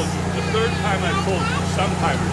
The third time I pulled some timers.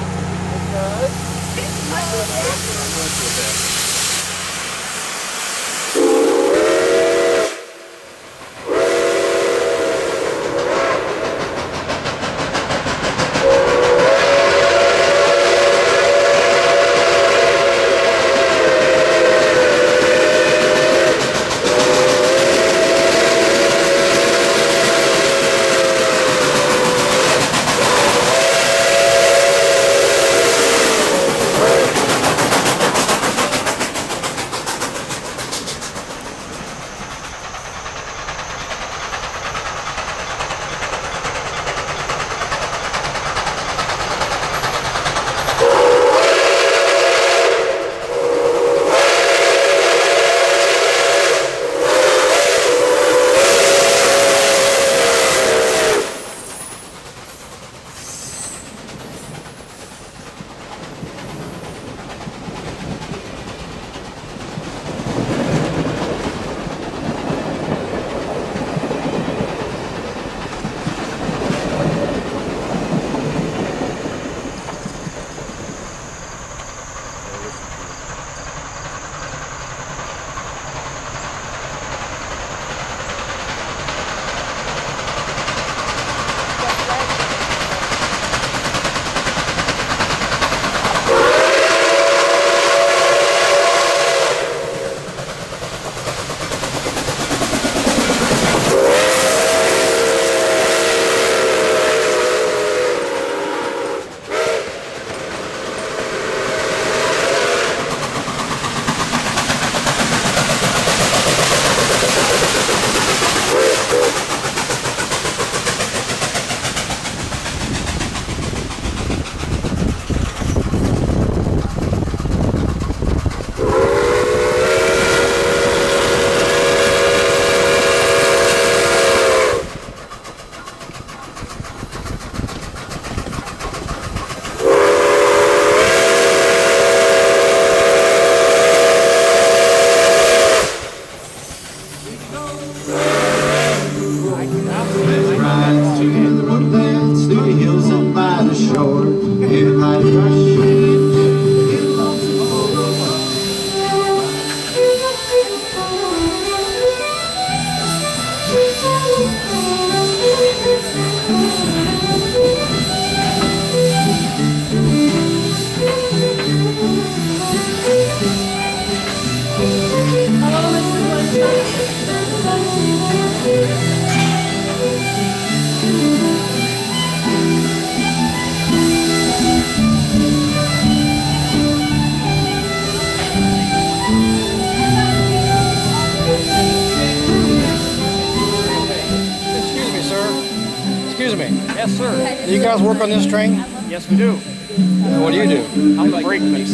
Excuse me. Yes, sir. Do you guys work on this train? Yes, we do. What do you do? I'm a brakeman. You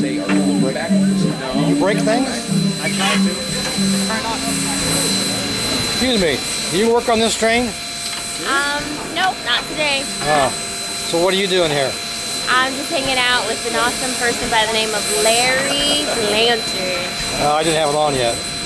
break things? I try to. Try not to. Excuse me. Do you work on this train? Nope, not today. Oh. So what are you doing here? I'm just hanging out with an awesome person by the name of Larry Blanchard. I didn't have it on yet.